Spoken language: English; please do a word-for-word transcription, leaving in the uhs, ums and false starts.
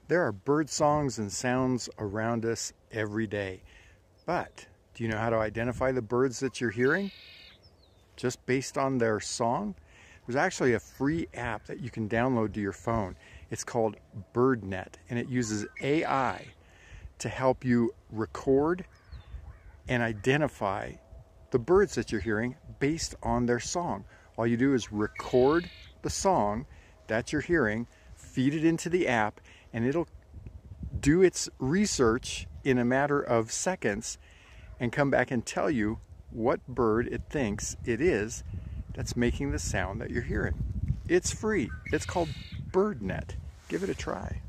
There are bird songs and sounds around us every day. But do you know how to identify the birds that you're hearing just based on their song? There's actually a free app that you can download to your phone. It's called BirdNet, and it uses A I to help you record and identify the birds that you're hearing based on their song. All you do is record the song that you're hearing, feed it into the app, and it'll do its research in a matter of seconds and come back and tell you what bird it thinks it is that's making the sound that you're hearing. It's free. It's called BirdNet. Give it a try.